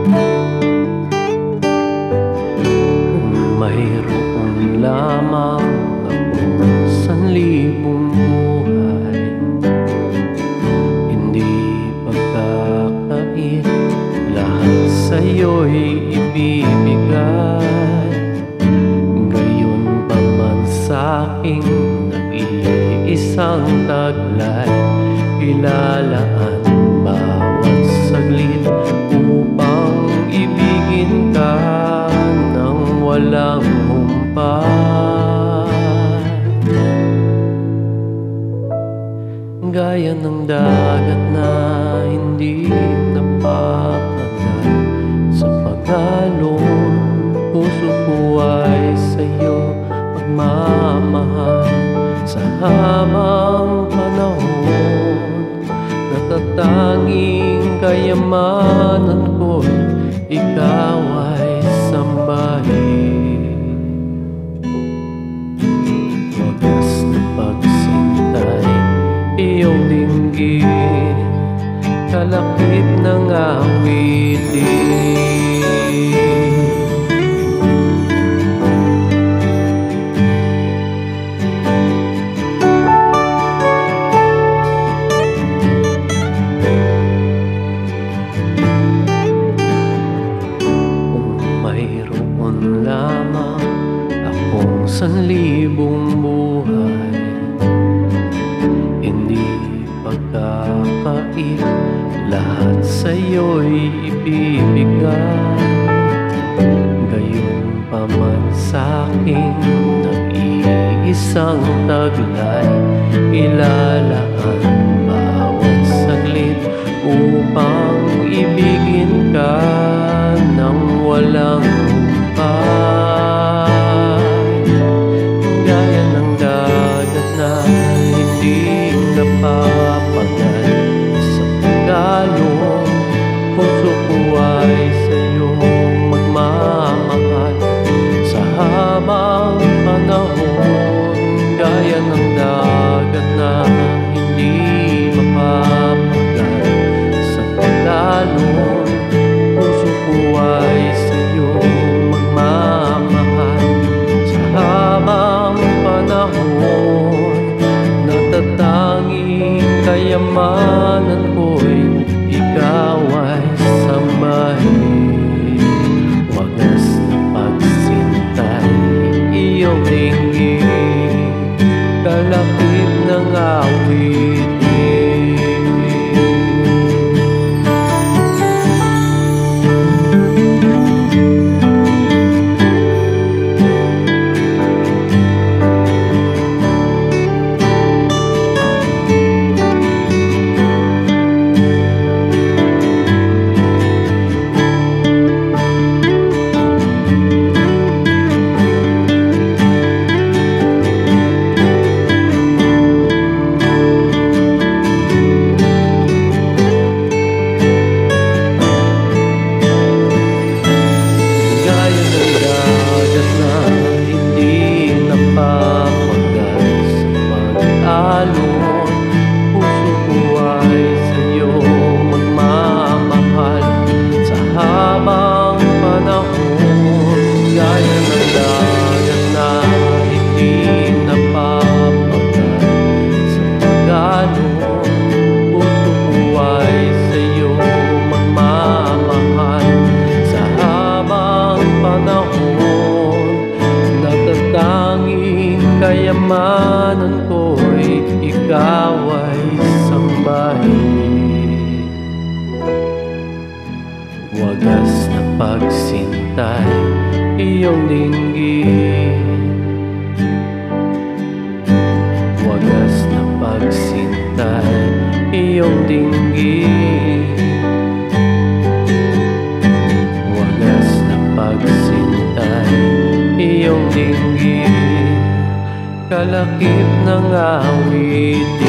Kung mayroon lamang akong 1,000 buhay, hindi pagkakait lahat sa'yo'y ibibigay. Gayon pa man sa'king nag-iisang taglay, ilalaan bawat saglit upang ibigin ka ng walang humpay. Gaya ng dagat na hindi napapagal sa pag-alon, puso ko ay sa'yo magmamahal. Sa habang panahon, natatanging kayamanan ko'y ikaw ay sambahin. Wagas na pagsintay, iyong dinggin, kalakip ng awitin. Mayroon lamang akong 1,000 buhay, hindi pagkakait lahat sa'yo'y ibibigay. Gayon pa man sa'king nag-iisang taglay, ilalaan bawat saglit upang ibigin ka ng walang humpay. Gaya ng dagat na hindi napapagal sa pag-alon, puso ko ay sa'yo magmamahal. Sa habang panahon, gaya ng dagat na hindi mapapagal sa pag-alon, puso ko ay sa'yo magmamahal. Sa habang panahon, natatanging kayamanan ko'y ikaw ay sambahin. Wagas na pagsintay, iyong dinggin, kalakip ng awitin. Kayamanan ko'y ikaw ay sambahin. Wagas na pagsintay, iyong dinggin, wagas na pagsintay, iyong dinggin, wagas na pagsintay, iyong dinggin, kalakip ng awitin.